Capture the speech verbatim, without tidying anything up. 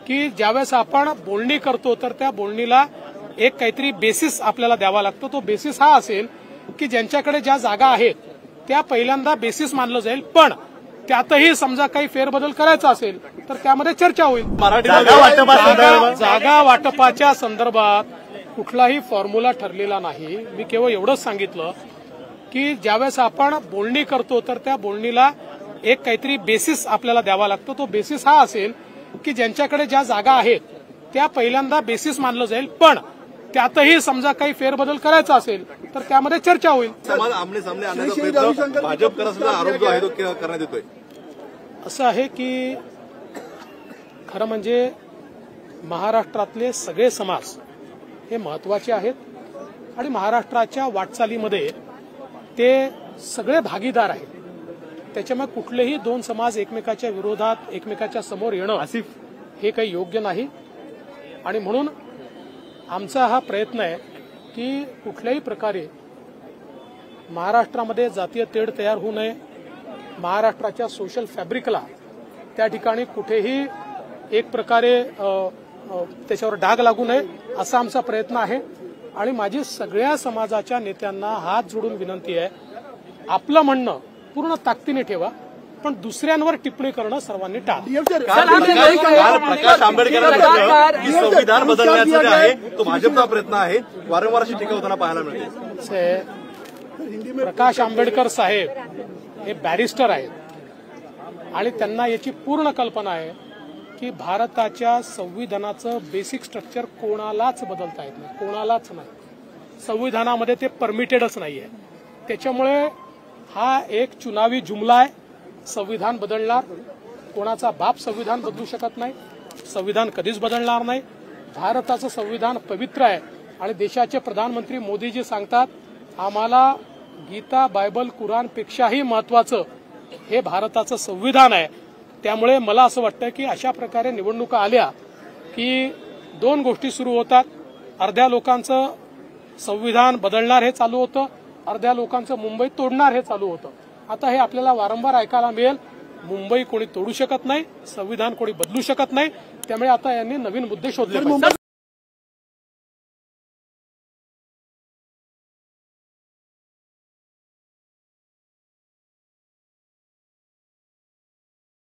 की ज्यावेळेस आपण बोलणी करतो तर त्या बोलणीला एक काहीतरी बेसिस आपल्याला द्यावा लागतो। तो बेसिस हा असेल की ज्यांच्याकडे ज्या जागा आहेत त्या पहिल्यांदा बेसिस मानलं जाईल, पण त्यातही समजा काही फेरबदल करायचा असेल तर त्यामध्ये चर्चा होईल। जागा, जागा वाटपाच्या संदर्भात कुठलाही फॉर्म्युला ठरलेला नाही। मी केवळ एवढंच सांगितलं की ज्यावेळेस आपण बोलणी करतो तर त्या बोलणीला एक काहीतरी बेसिस आपल्याला द्यावा लागतो। तो बेसिस हा असेल की ज्यांच्याकडे ज्या जागा आहेत त्या पहिल्यांदा बेसिस मानलं जाईल, पण त्यातही समजा काही फेरबदल करायचा असेल तर त्यामध्ये चर्चा होईल। समाज आमने सामने आणण्याचा प्रयत्न भाजप करत असलेला आरोप जो आहे तो करण्यात येतोय। असं आहे की खरं म्हणजे महाराष्ट्रातले सगळे समाज हे महत्वाचे आहेत आणि महाराष्ट्राच्या वाटचालीमध्ये ते सगळे भागीदार आहेत। त्याच्यामुळे कुठलेही दोन समाज एकमेकाच्या विरोधात एकमेकाच्या समोर येणं हे काही योग्य नाही आणि म्हणून आमचा हा प्रयत्न आहे की कुठल्याही प्रकारे महाराष्ट्रामध्ये जातीय तेढ तयार होऊ नये, महाराष्ट्राच्या सोशल फॅब्रिकला त्या ठिकाणी कुठेही एक प्रकारे त्याच्यावर डाग लागू नये असा आमचा प्रयत्न आहे। आणि माझी सगळ्या समाजाच्या नेत्यांना हात जोडून विनंती आहे, आपलं म्हणणं पूर्ण ताकदीने ठेवा, पण दुसऱ्यांवर टिप्पणी करणं सर्वांनी टाळा। प्रकाश आंबेडकर संविधान बदलण्याचा जे आहे तो भाजपचा प्रयत्न आहे, वारंवार अशी टीका होताना पाहायला मिळते। प्रकाश आंबेडकर साहेब हे बॅरिस्टर आहेत आणि त्यांना याची पूर्ण कल्पना आहे की भारताच्या संविधानाचं बेसिक स्ट्रक्चर कोणालाच बदलता येत नाही, कोणालाच नाही, संविधानामध्ये ते परमिटेडच नाहीये। त्याच्यामुळे हा एक चुनावी जुमला आहे। संविधान बदलणार, कोणाचा बाप संविधान बदलू शकत नाही, संविधान कधीच बदलणार नाही। भारताचं संविधान पवित्र आहे आणि देशाचे प्रधानमंत्री मोदीजी सांगतात आम्हाला गीता बायबल कुराणपेक्षाही महत्वाचं हे भारताचं संविधान आहे। त्यामुळे मला असं वाटतं की अशा प्रकारे निवडणुका आल्या की दोन गोष्टी सुरू होतात, अर्ध्या लोकांचं संविधान बदलणार हे चालू होतं, अर्ध्या लोकांचं मुंबई तोडणार हे चालू होतं। आता हे आपल्याला वारंवार ऐकायला मिळेल, मुंबई कोणी तोडू शकत नाही, संविधान कोणी बदलू शकत नाही, त्यामुळे आता यांनी नवीन मुद्दे शोधले पाहिजेत।